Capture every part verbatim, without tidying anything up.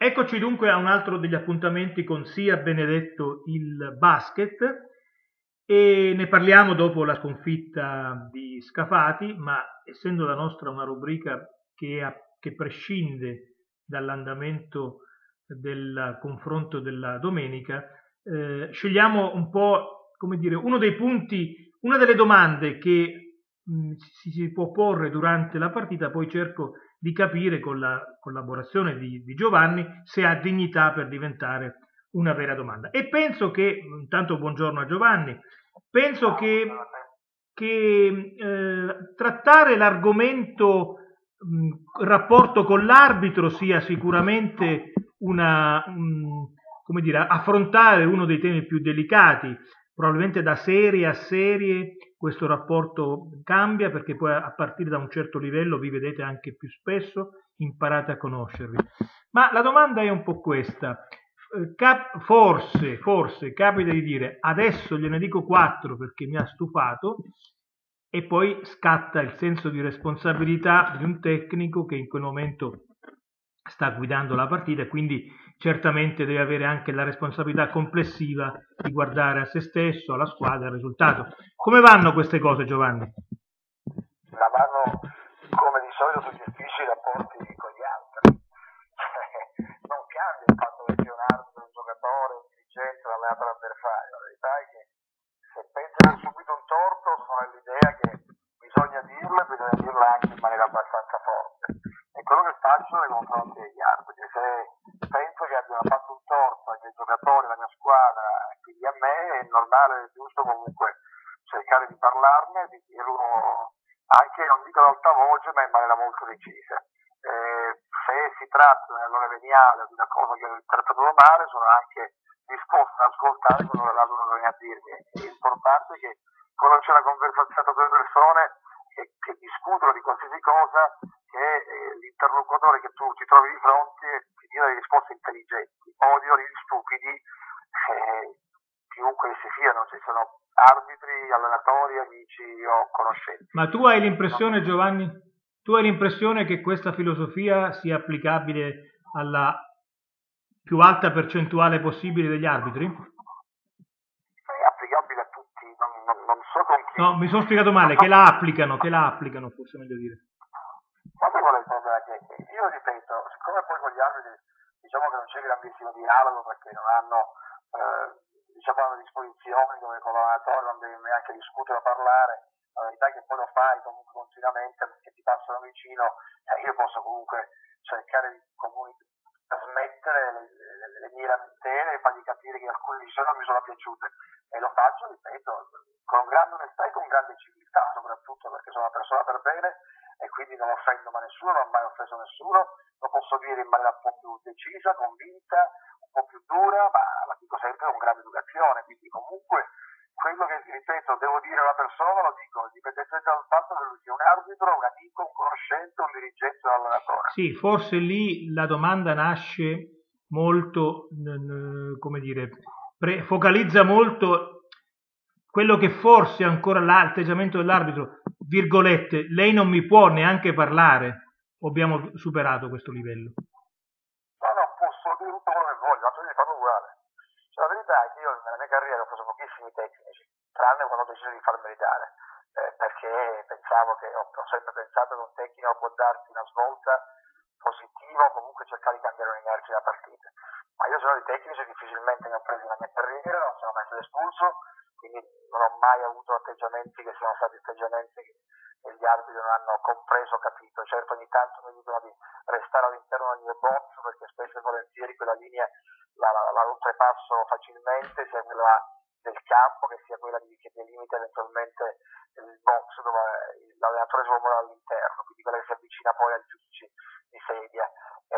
Eccoci dunque a un altro degli appuntamenti con Sia Benedetto il basket e ne parliamo dopo la sconfitta di Scafati, ma essendo la nostra una rubrica che, ha- che prescinde dall'andamento del confronto della domenica, eh, scegliamo un po', come dire, uno dei punti, una delle domande che mh, si, si può porre durante la partita, poi cerco di capire con la collaborazione di, di Giovanni se ha dignità per diventare una vera domanda. E penso che, intanto buongiorno a Giovanni, penso che, che eh, trattare l'argomento mh, rapporto con l'arbitro sia sicuramente una, mh, come dire, affrontare uno dei temi più delicati. Probabilmente da serie a serie questo rapporto cambia perché poi a partire da un certo livello vi vedete anche più spesso, imparate a conoscervi. Ma la domanda è un po' questa. Cap- forse, forse capita di dire adesso gliene dico quattro perché mi ha stufato e poi scatta il senso di responsabilità di un tecnico che in quel momento sta guidando la partita e quindi certamente deve avere anche la responsabilità complessiva di guardare a se stesso, alla squadra, al risultato. Come vanno queste cose, Giovanni? Ma vanno come di solito tu gestisci i rapporti con gli altri. Non cambia il fatto che sia un arbitro, un giocatore, un dirigente, un allenatore avversario. La verità è che se pensi di aver subito un torto sono nell'idea che bisogna dirlo e bisogna dirlo anche in maniera abbastanza forte. È quello che faccio nei confronti degli arbitri. Se penso che abbiano fatto un torto ai miei giocatori, alla mia squadra, quindi a me, è normale e giusto comunque cercare di parlarne, di dirlo anche, non dico ad alta voce, ma in maniera molto decisa. Eh, se si tratta nell'ora veniale di una cosa che ho interpretato male, sono anche disposto ad ascoltare quello che l'altro viene a dirmi. È importante che quando c'è una conversazione tra due persone che, che discutono di qualsiasi cosa, che eh, l'interlocutore che tu ti trovi di fronte ti dia delle risposte intelligenti. Odio gli stupidi, eh, chiunque essi siano, se sono arbitri, allenatori, amici o conoscenti. Ma tu hai l'impressione, Giovanni, tu hai l'impressione che questa filosofia sia applicabile alla più alta percentuale possibile degli arbitri? È applicabile a tutti, non, non, non so con chi. No, mi sono spiegato male, che la applicano, che la applicano, forse è meglio dire. Ma sai qual è il problema? Che io ripeto, siccome poi con gli arbitri diciamo che non c'è grandissimo dialogo perché non hanno eh, diciamo a disposizione come collaboratore, non devi neanche discutere o parlare, la verità è che poi lo fai comunque continuamente perché ti passano vicino, eh, io posso comunque cercare di comunicare, trasmettere le, le, le mie lamentele e fargli capire che alcune decisioni non mi sono piaciute e lo faccio, ripeto, con grande onestà e con grande civiltà soprattutto perché sono una persona per bene e quindi non offendo mai nessuno, non ho mai offeso nessuno, lo posso dire in maniera un po' più decisa, convinta, un po' più dura, ma la dico sempre con grande educazione, quindi comunque quello che, ripeto, devo dire a una persona lo dico, indipendentemente dal fatto che lui sia un arbitro, un amico, un conoscente, un dirigente, un allenatore. Sì, forse lì la domanda nasce molto, n- n- come dire, pre- focalizza molto quello che forse è ancora l'atteggiamento dell'arbitro, virgolette, lei non mi può neanche parlare, o abbiamo superato questo livello? No, no, posso dire tutto quello che voglio, tanto devi farlo uguale. Cioè, la verità è che io nella mia carriera ho preso pochissimi tecnici, tranne quando ho deciso di far meritare, eh, perché pensavo che, ho, ho sempre pensato che un tecnico può darti una svolta positiva o comunque cercare di cambiare un'inerzia da partita. Ma io sono di tecnici difficilmente ne ho presi nella mia carriera, non sono mai stato espulso, quindi non ho mai avuto atteggiamenti che siano stati atteggiamenti che gli arbitri non hanno compreso, capito. Certo ogni tanto mi dicono di restare all'interno del mio box perché spesso e volentieri quella linea la, la, la oltrepasso facilmente, sia quella del campo che sia quella di, che delimita eventualmente il box dove l'allenatore si può muovere all'interno, quindi quella che si avvicina poi al giudice di sedia. E,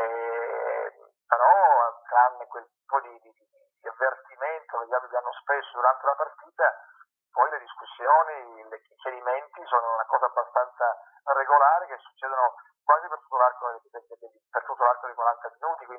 però tranne quel po' di, di, di avvertimento che gli arbitri hanno spesso durante la partita, poi le discussioni, i chiarimenti sono una cosa abbastanza regolare che succedono quasi per tutto l'arco, per tutto l'arco di quaranta minuti.